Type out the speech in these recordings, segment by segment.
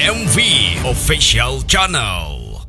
MV Official Channel.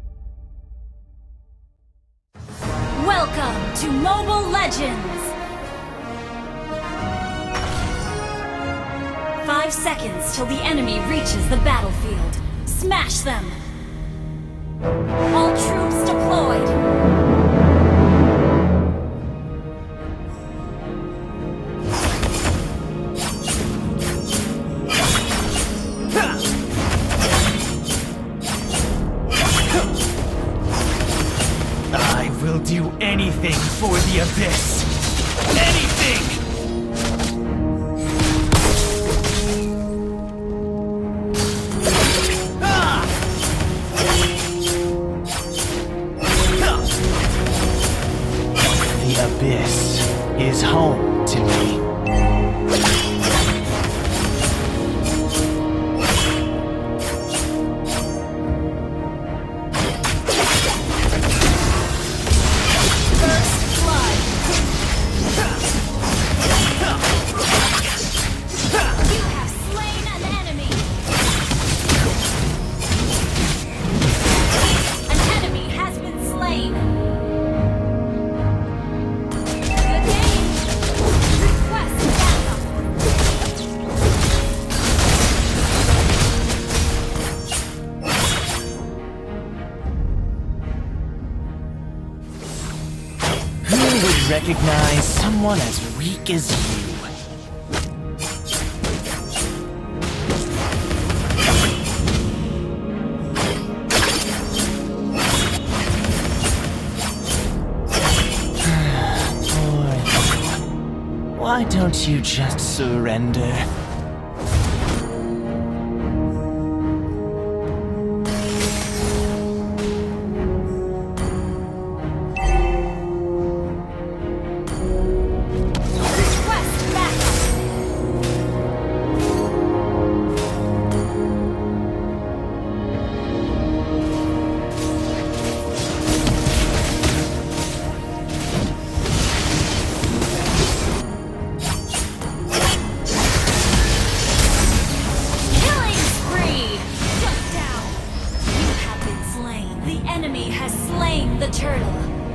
Welcome to Mobile Legends! 5 seconds till the enemy reaches the battlefield. Smash them! All troops deployed! I will do anything for the Abyss! Anything! The Abyss is home to me. Recognize someone as weak as you. Boy, why don't you just surrender? The turtle.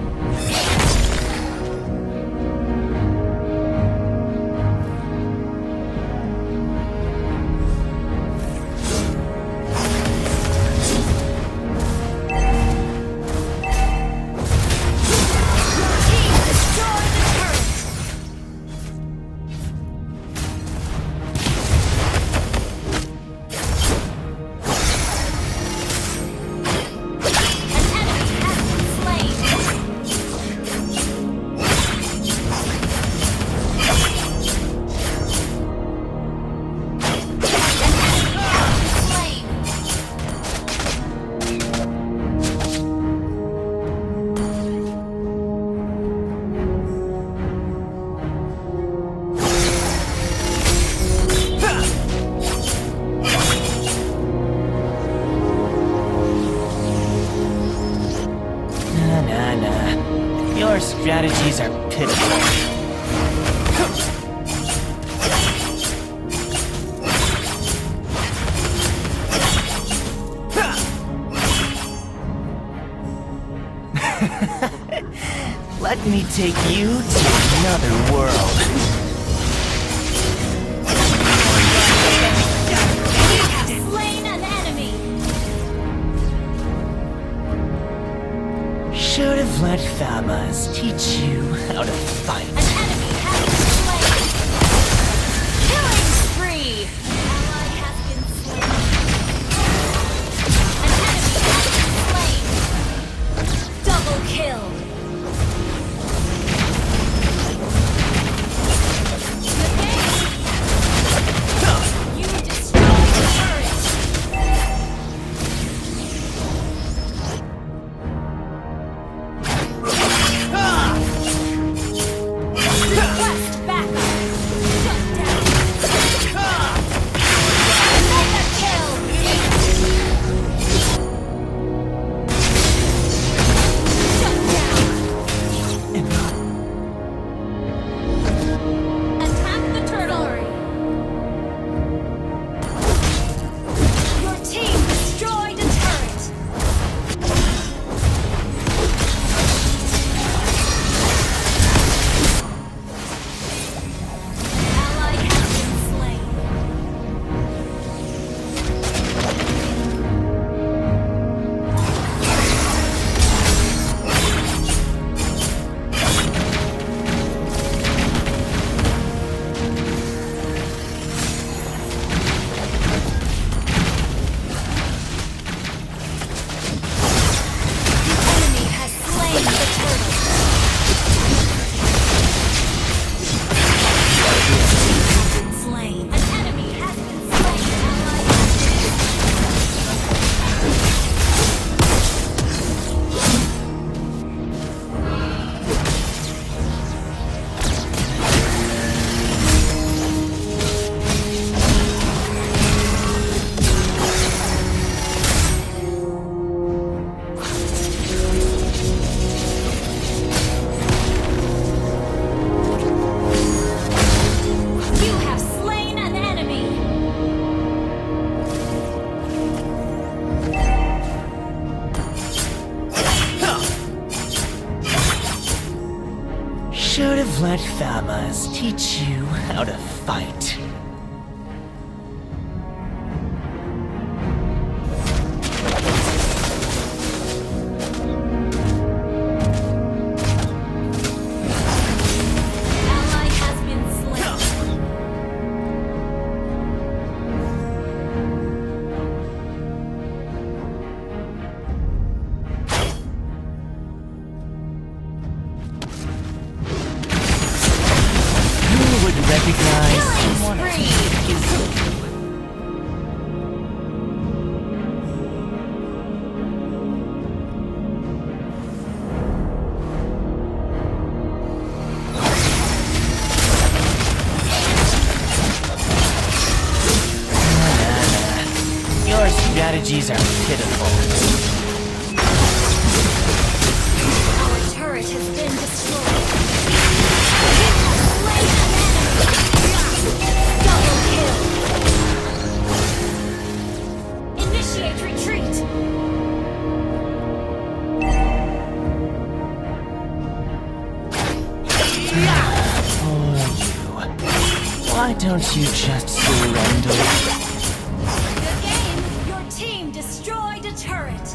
Your strategies are pitiful. Let me take you to another world. Should have let Famas teach you how to fight. An enemy has been slain! Killing spree! An ally has been slain. An enemy has been slain! Double kill! Good game! You destroyed the turret! Should have let Famas teach you how to fight. Ally has been slain. Who would recognize someone as Killing weak as you? Your strategies are pitiful. Our turret has been destroyed. You have slain an enemy. Double kill. Initiate retreat. For you. Why don't you just surrender? Good game. Your team destroyed a turret.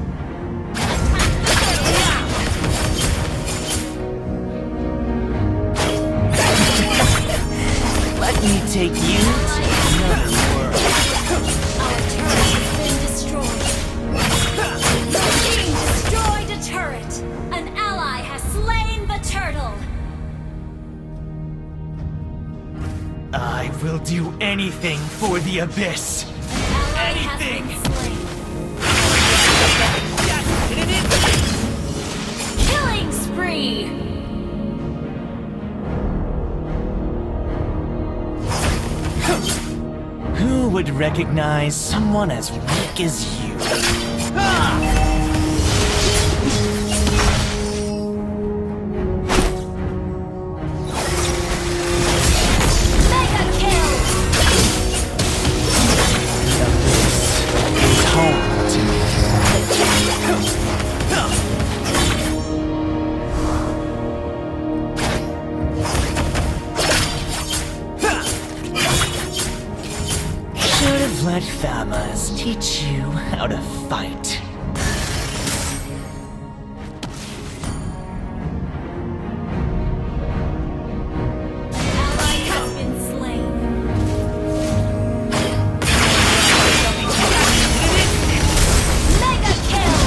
Let me take you to another world. Our turret has been destroyed. Your team destroyed a turret. An ally has slain the turtle. I will do anything for the Abyss. Ally has been slain. Killing spree. Who would recognize someone as weak as you? Mega kill. The Abyss is home to me. Should have let Famas teach you how to fight. Ally has been slain. Mega kill.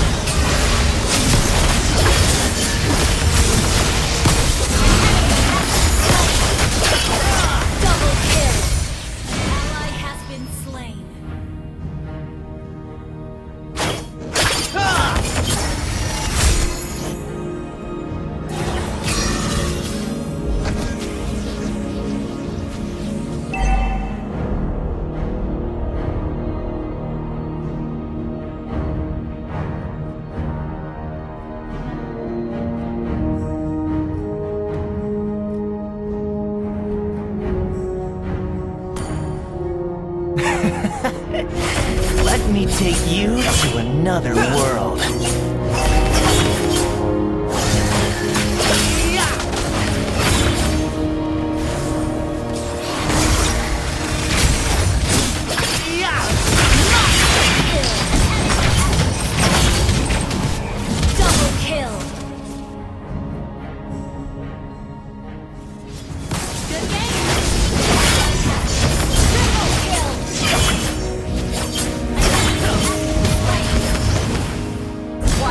Double kill. Ally has been slain. Let me take you to another world. Double kill. Good game. Triple kill.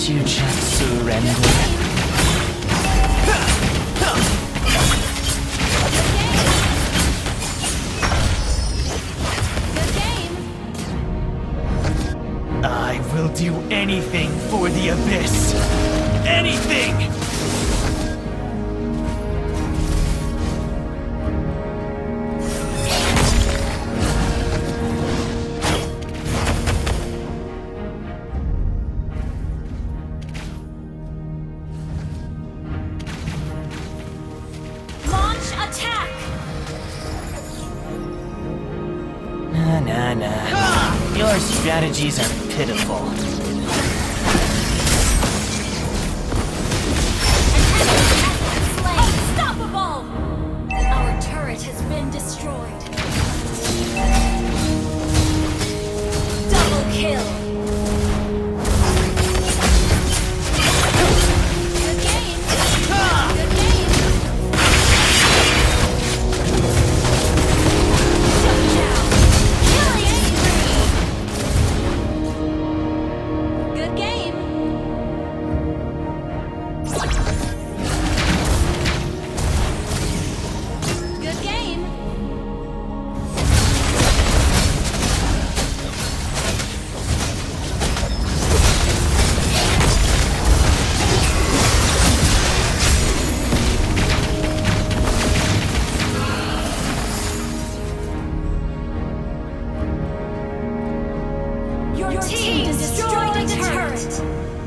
don't you just surrender? I will do anything for the Abyss. Anything! Launch attack! Nah. Your strategies are pitiful. Unstoppable! Our turret has been destroyed. Double kill! Good game! Good game! Shut down! Killing spree! Good game! Good game! Your team destroyed the turret!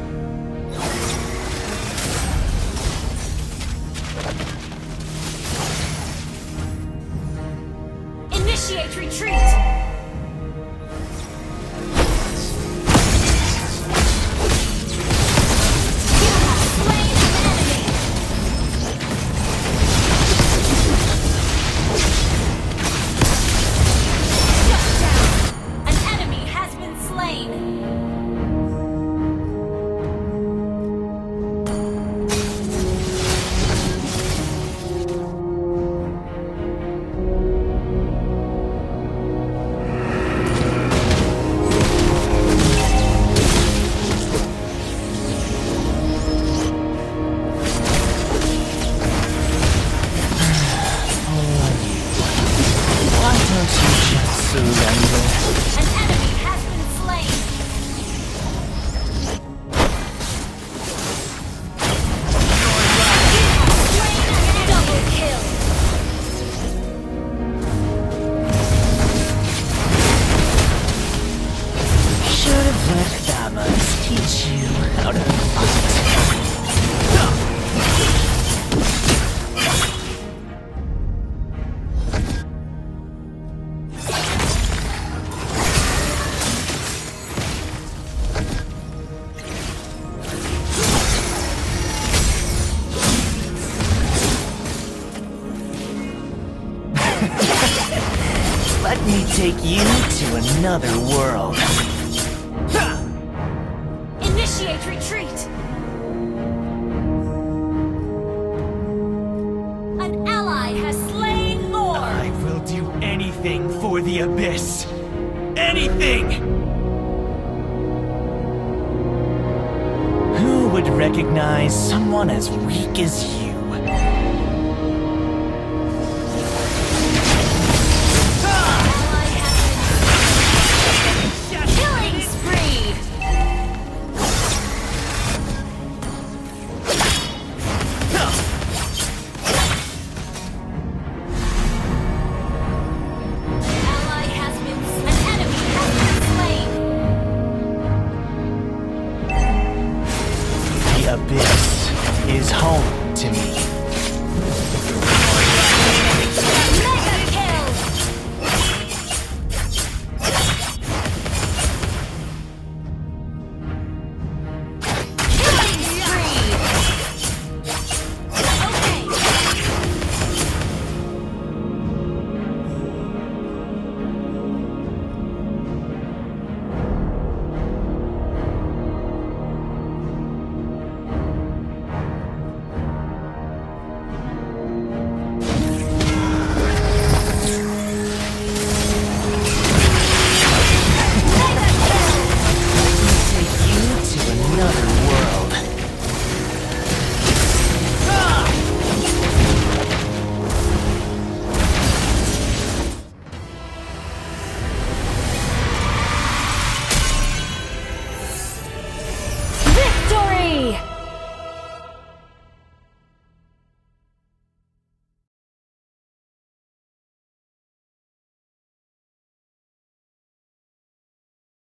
Initiate retreat! You have slain an enemy! Shut down! An enemy has been slain! Why don't you just surrender? An enemy has been slain! Slain double kill! Should have let Thamas teach you how to fight. Let me take you to another world. Initiate retreat! An ally has slain more! I will do anything for the Abyss. Anything! Who would recognize someone as weak as you? Ally has been killing spree! Ally has been an enemy has been slain! The Abyss is home to me.